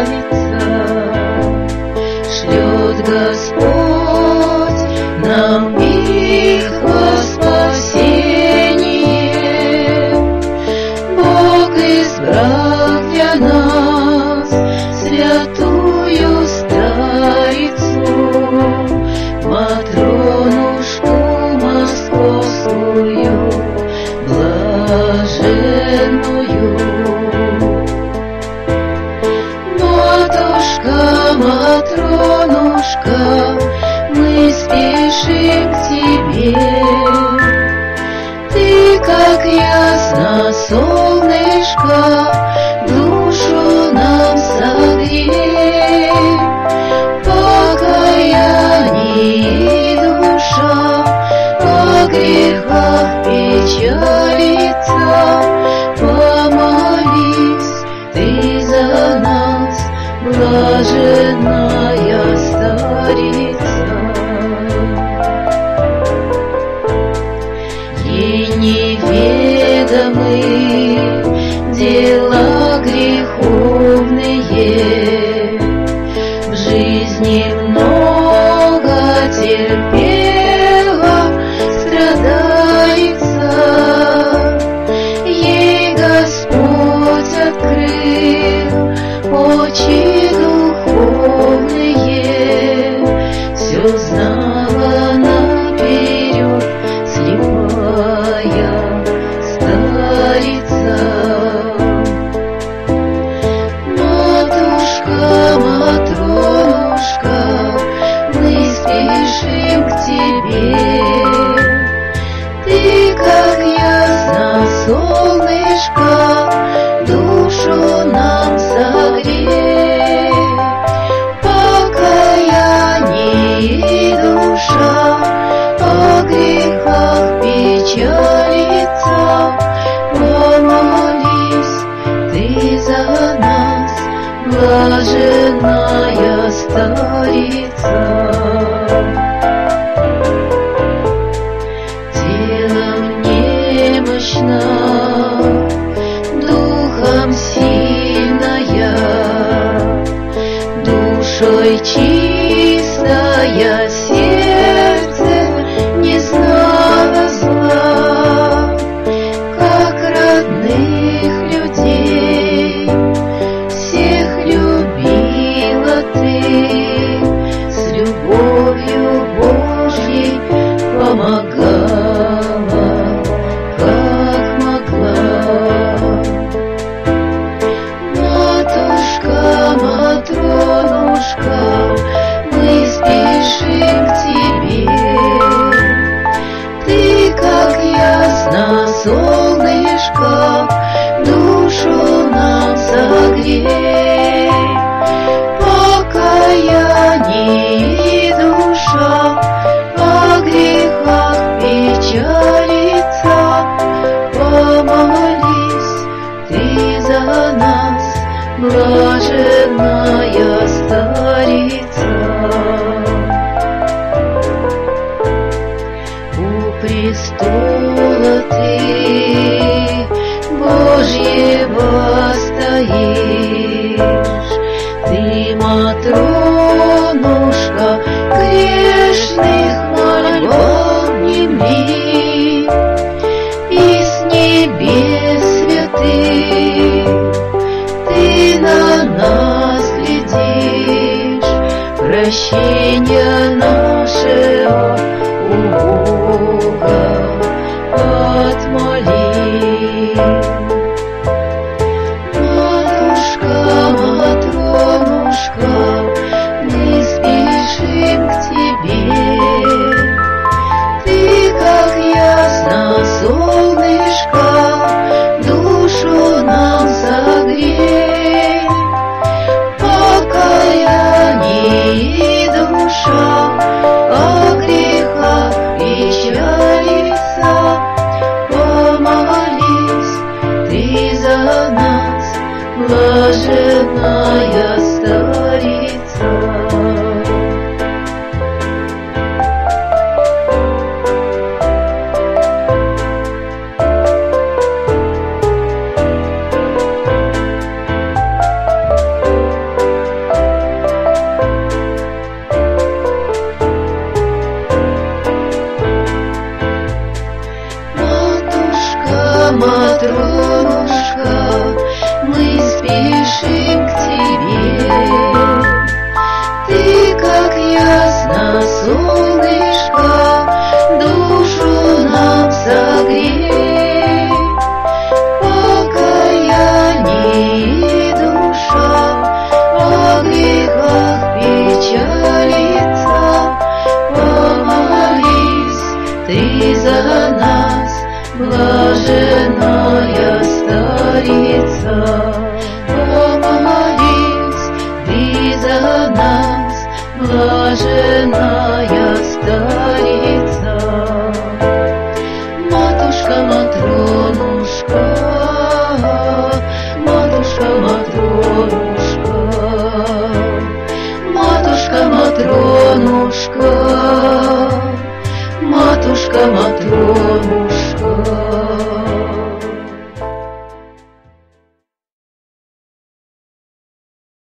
старица. Шлет Господь нам мир во спасение. Бог избрал для нас святую старицу, Матронушку московскую блаженную. Матушка, Матронушка, мы спешим к тебе. Ты, как ясно солнышко, душу нам согрей. Покаяние душа о грехах печалится. Помолись ты за нас, блаженная старица. Ей неведомы дела греховные, в жизни много терпела страдалица. Ей Господь открыл очи духовные, все знала наперед слепая старица. Матушка, Матронушка, мы спешим к тебе. Ты, как ясно солнышко, душу нам согрей. Покаяние душа о грехах печалится. Помолись ты за нас, блаженная старица. Телом немощна, духом сильная, душой чистая, сердце не знало зла. Как родных людей всех любила ты, с любовью Божьей помогала, как могла. Матушка, Матронушка, мы спешим к тебе. Ты, как ясно солнышко, душу нам согрей. Покаяние душа о грехах печалится. Помолись ты за нас, блаженная старица. У престола ты Божьего стоишь, ты, Матронушка, грешных мольбам внемли, и с небес святых ты на нас глядишь, прощения нашего у Бога отмоли. Матушка, Матронушка, мы спешим к тебе. Ты, как ясно солнышко, душу нам согрей. Покаяние душа о грехах печалится. Помолись ты за нас, блаженная старица. за